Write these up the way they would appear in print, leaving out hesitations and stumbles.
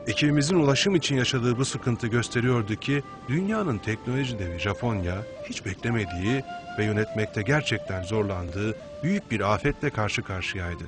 Ekibimizin ulaşım için yaşadığı bu sıkıntı gösteriyordu ki dünyanın teknoloji devi Japonya hiç beklemediği ve yönetmekte gerçekten zorlandığı büyük bir afetle karşı karşıyaydı.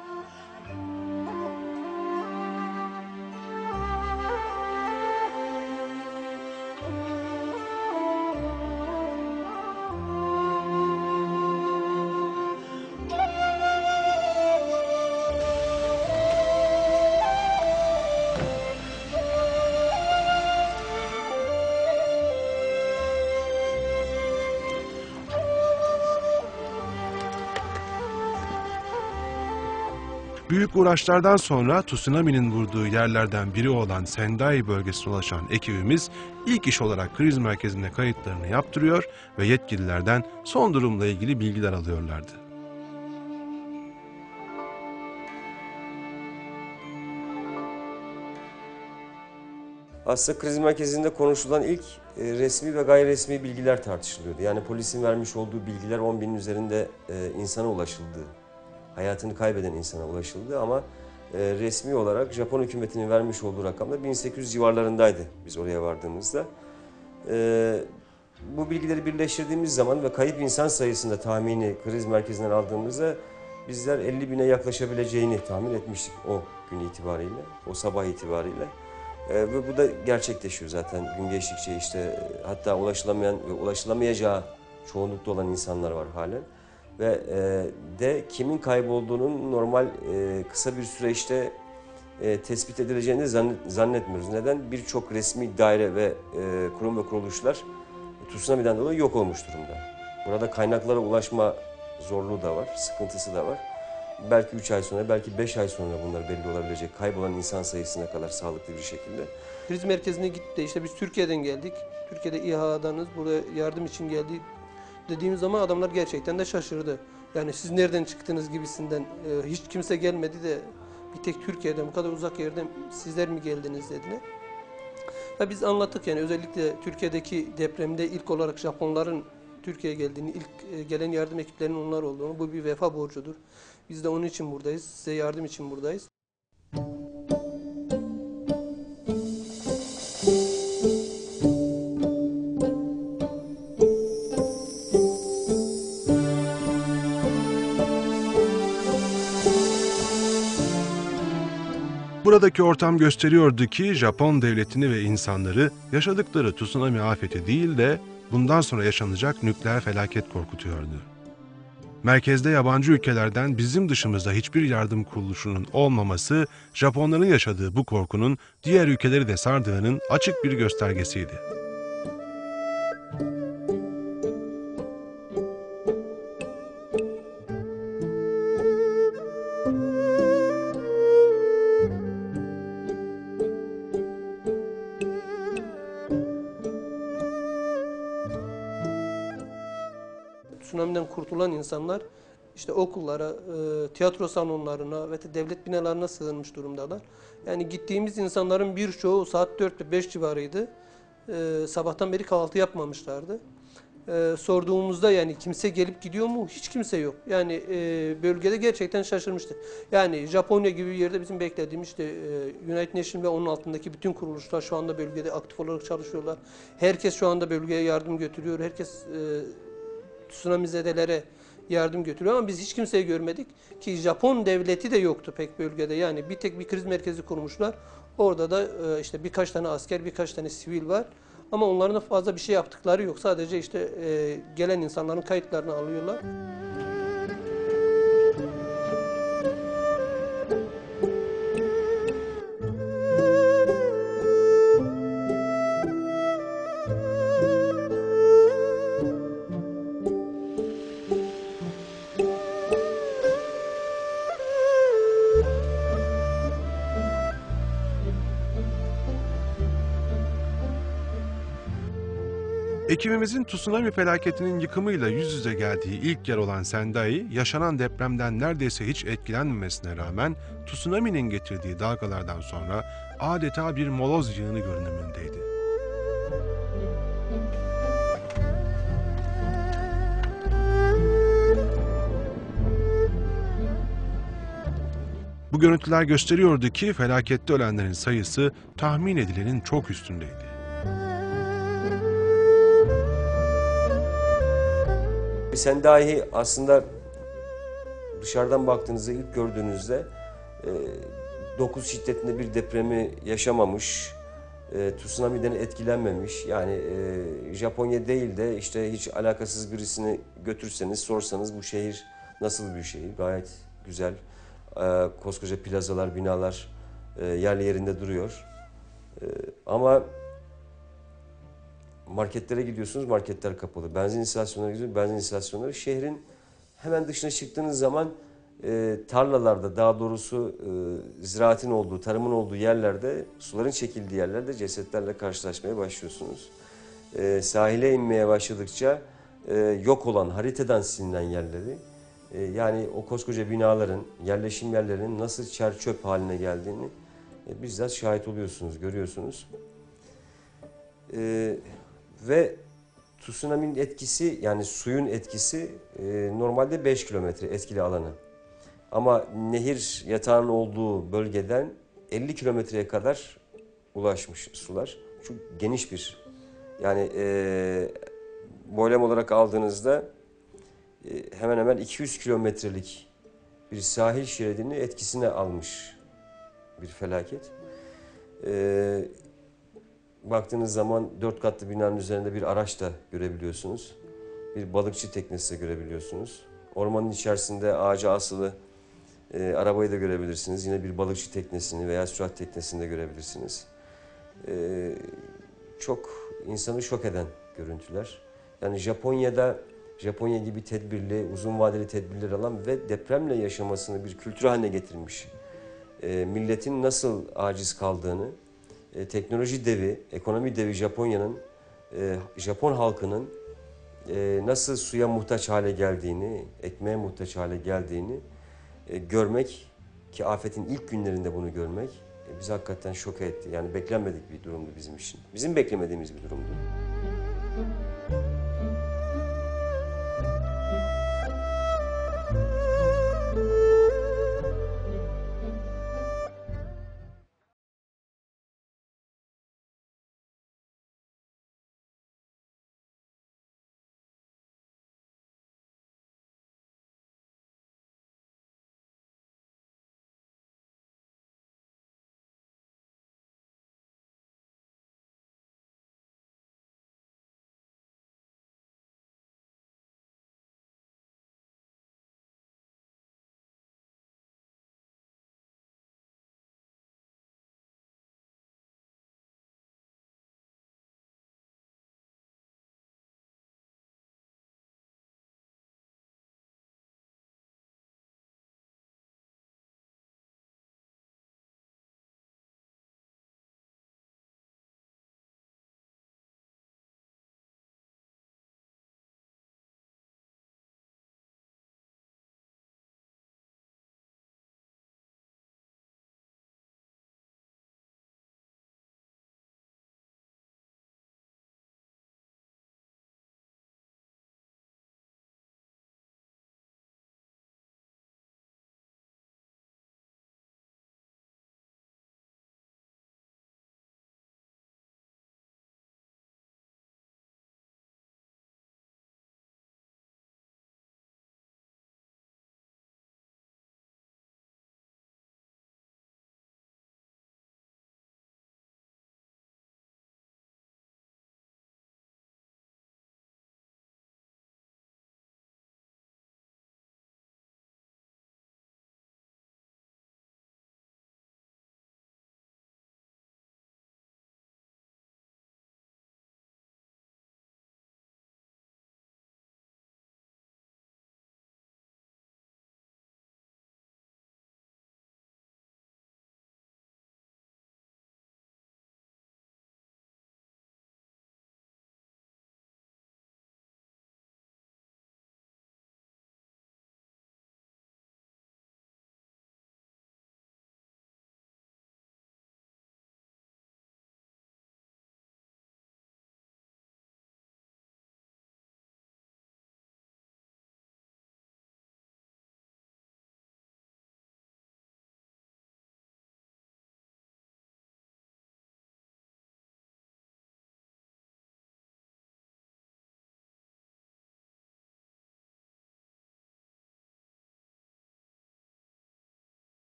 Büyük uğraşlardan sonra tsunami'nin vurduğu yerlerden biri olan Sendai bölgesine ulaşan ekibimiz ilk iş olarak kriz merkezine kayıtlarını yaptırıyor ve yetkililerden son durumla ilgili bilgiler alıyorlardı. Aslında kriz merkezinde konuşulan ilk resmi ve gayri resmi bilgiler tartışılıyordu. Yani polisin vermiş olduğu bilgiler 10 binin üzerinde insana ulaşıldı. Hayatını kaybeden insana ulaşıldı ama resmi olarak Japon hükümetinin vermiş olduğu rakamda 1800 civarlarındaydı biz oraya vardığımızda. Bu bilgileri birleştirdiğimiz zaman ve kayıp insan sayısında tahmini kriz merkezinden aldığımızda bizler 50 bine yaklaşabileceğini tahmin etmiştik o gün itibariyle, o sabah itibariyle. Ve bu da gerçekleşiyor zaten gün geçtikçe işte hatta ulaşılamayan ve ulaşılamayacağı çoğunlukta olan insanlar var halen. Ve de kimin kaybolduğunun normal kısa bir süreçte tespit edileceğini zannetmiyoruz. Neden? Birçok resmi daire ve kurum ve kuruluşlar tsunami'den dolayı yok olmuş durumda. Burada kaynaklara ulaşma zorluğu da var, sıkıntısı da var. Belki 3 ay sonra, belki 5 ay sonra bunlar belli olabilecek. Kaybolan insan sayısına kadar sağlıklı bir şekilde. Kriz merkezine gitti de işte biz Türkiye'den geldik. Türkiye'de İHA'danız, buraya yardım için geldik dediğimiz zaman adamlar gerçekten de şaşırdı. Yani siz nereden çıktınız gibisinden hiç kimse gelmedi de bir tek Türkiye'den bu kadar uzak yerden sizler mi geldiniz dediler. Ve biz anlattık yani özellikle Türkiye'deki depremde ilk olarak Japonların Türkiye'ye geldiğini, ilk gelen yardım ekiplerinin onlar olduğunu, bu bir vefa borcudur. Biz de onun için buradayız, size yardım için buradayız. Buradaki ortam gösteriyordu ki Japon devletini ve insanları yaşadıkları tsunami afeti değil de bundan sonra yaşanacak nükleer felaket korkutuyordu. Merkezde yabancı ülkelerden bizim dışımızda hiçbir yardım kuruluşunun olmaması, Japonların yaşadığı bu korkunun diğer ülkeleri de sardığının açık bir göstergesiydi. Tsunami'den kurtulan insanlar işte okullara, tiyatro salonlarına ve devlet binalarına sığınmış durumdalar. Yani gittiğimiz insanların birçoğu saat 4 ve 5 civarıydı. Sabahtan beri kahvaltı yapmamışlardı. Sorduğumuzda yani kimse gelip gidiyor mu? Hiç kimse yok. Yani bölgede gerçekten şaşırmıştık. Yani Japonya gibi bir yerde bizim beklediğimiz işte United Nations ve onun altındaki bütün kuruluşlar şu anda bölgede aktif olarak çalışıyorlar. Herkes şu anda bölgeye yardım götürüyor. Herkes tsunamizedelere yardım götürüyor ama biz hiç kimseyi görmedik ki Japon devleti de yoktu pek bölgede. Yani bir tek bir kriz merkezi kurmuşlar. Orada da işte birkaç tane asker, birkaç tane sivil var. Ama onların da fazla bir şey yaptıkları yok. Sadece işte gelen insanların kayıtlarını alıyorlar. Ekibimizin tsunami felaketinin yıkımıyla yüz yüze geldiği ilk yer olan Sendai, yaşanan depremden neredeyse hiç etkilenmemesine rağmen tsunami'nin getirdiği dalgalardan sonra adeta bir moloz yığını görünümündeydi. Bu görüntüler gösteriyordu ki felakette ölenlerin sayısı tahmin edilenin çok üstündeydi. Sen dahi aslında dışarıdan baktığınızda, ilk gördüğünüzde 9 şiddetinde bir depremi yaşamamış, tsunami'den etkilenmemiş. Yani Japonya değil de işte hiç alakasız birisini götürseniz, sorsanız bu şehir nasıl bir şehir? Gayet güzel. Koskoca plazalar, binalar yerli yerinde duruyor. Ama marketlere gidiyorsunuz, marketler kapalı. Benzin istasyonlarına gidiyorsunuz, benzin istasyonları. Şehrin hemen dışına çıktığınız zaman tarlalarda, daha doğrusu ziraatin olduğu, tarımın olduğu yerlerde, suların çekildiği yerlerde cesetlerle karşılaşmaya başlıyorsunuz. Sahile inmeye başladıkça yok olan, haritadan silinen yerleri, yani o koskoca binaların, yerleşim yerlerinin nasıl çer çöp haline geldiğini bizzat şahit oluyorsunuz, görüyorsunuz. Ve tsunami'nin etkisi, yani suyun etkisi normalde 5 kilometre etkili alanı. Ama nehir yatağının olduğu bölgeden 50 kilometreye kadar ulaşmış sular. Çok geniş bir, yani boylam olarak aldığınızda hemen hemen 200 kilometrelik bir sahil şeridini etkisine almış bir felaket. Baktığınız zaman 4 katlı binanın üzerinde bir araç da görebiliyorsunuz. Bir balıkçı teknesi de görebiliyorsunuz. Ormanın içerisinde ağaca asılı arabayı da görebilirsiniz. Yine bir balıkçı teknesini veya sürat teknesini de görebilirsiniz. Çok insanı şok eden görüntüler. Yani Japonya gibi tedbirli, uzun vadeli tedbirler alan ve depremle yaşamasını bir kültür haline getirmiş milletin nasıl aciz kaldığını, teknoloji devi, ekonomi devi Japonya'nın, Japon halkının nasıl suya muhtaç hale geldiğini, ekmeğe muhtaç hale geldiğini görmek, ki afetin ilk günlerinde bunu görmek bizi hakikaten şok etti. Yani beklenmedik bir durumdu bizim için. Bizim beklemediğimiz bir durumdu.